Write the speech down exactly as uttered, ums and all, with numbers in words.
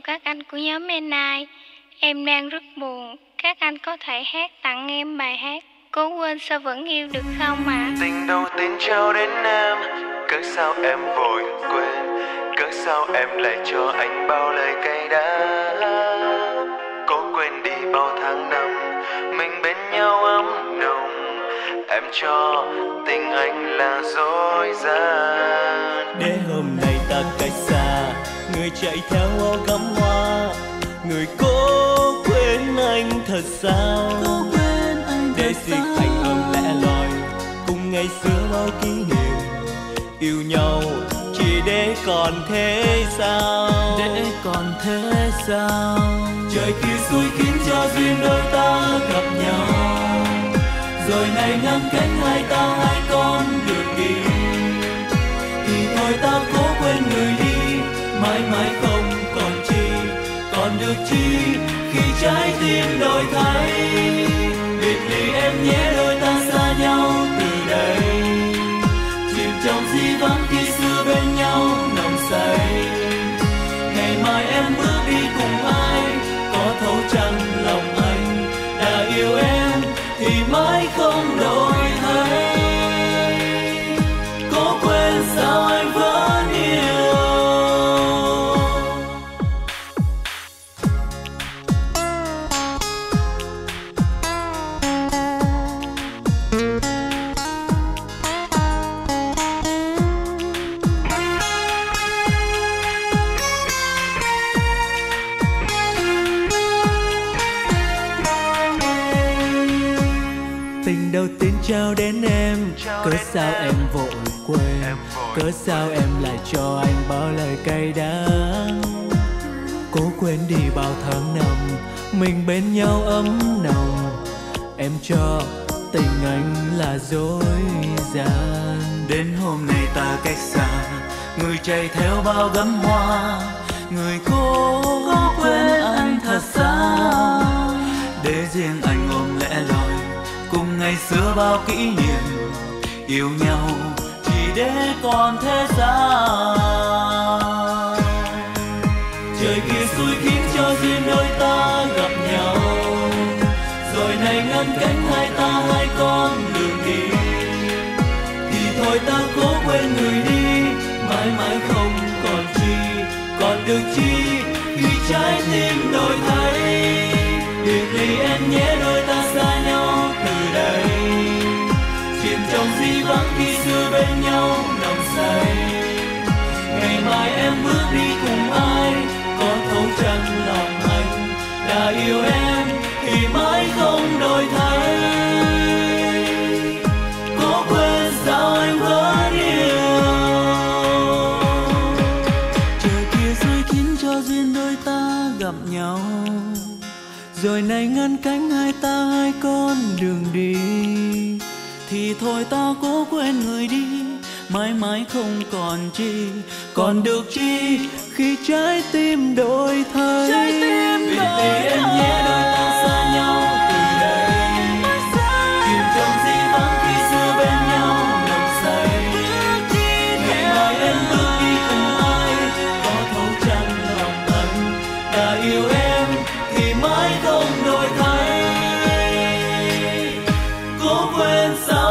các anh của nhóm en i. Em đang rất buồn. Các anh có thể hát tặng em bài hát Cố quên sao vẫn yêu được không ạ? À? Tình đầu tiên trao đến em, cớ sao em vội quên, cớ sao em lại cho anh bao lời cay đắng. Cố quên đi bao tháng năm mình bên nhau ấm nồng, em cho tình anh là dối gian. Để hôm nay ta cách xa, người chạy theo ô gắm hoa, người cố quên anh thật sao? Cố quên anh thật để riêng anh ôm lẻ loi cùng ngày xưa bao kỷ niệm yêu nhau, chỉ để còn thế sao? Để còn thế sao? Trời kia xui khiến cho duyên đôi ta gặp nhau, rồi này ngăn cánh hai ta hai con đường đi. Thì thôi ta cố quên người đi, mãi mãi không còn chi, còn được chi khi trái tim đổi thay. Biệt ly em nhé, đôi ta xa nhau từ đây, chìm trong di vắng khi xưa bên nhau nồng say. Ngày mai em bước đi cùng ai, có thấu chăng lòng anh đã yêu em thì mãi không đổi thay. Cố quên sao anh vẫn yêu. Tình đầu tiên trao đến em, cớ sao em vội quên, cớ sao em lại cho anh bao lời cay đắng. Cố quên đi bao tháng năm mình bên nhau ấm nồng, em cho tình anh là dối gian. Đến hôm nay ta cách xa, người chạy theo bao gấm hoa, người cố quên anh thật sao? Để riêng anh ôm lẻ loi cùng ngày xưa bao kỷ niệm yêu nhau, chỉ để còn thế sao? Trời kia xui khiến cho duyên đôi ta gặp nhau, rồi này ngăn cánh hai ta hai con đường đi. Thì thôi ta cố quên người đi, mãi mãi không còn chi, còn được chi khi trái tim đổi thay. Biệt ly em nhé, đôi ta xa nhau từ đây, chìm trong di vắng khi xưa bên nhau nồng say. Ngày mai em bước đi cùng ai, có thấu chăng lòng anh đã yêu em thì mãi không đổi thay. Cố quên sao anh vẫn yêu. Trời kia xui khiến cho duyên đôi ta gặp nhau, rồi này ngăn cánh hai ta hai con đường đi. Thì thôi ta cố quên người đi, mãi mãi không còn chi, còn được chi khi trái tim đổi thay. Trái tim đổi thay. Em nhé, đôi ta xa nhau từ đây, chìm trong di vắng khi xưa bên nhau nồng say. Ngày mai em bước đi cùng ai, có thấu chăng lòng anh đã yêu em thì mãi không đổi thay. Cố quên sao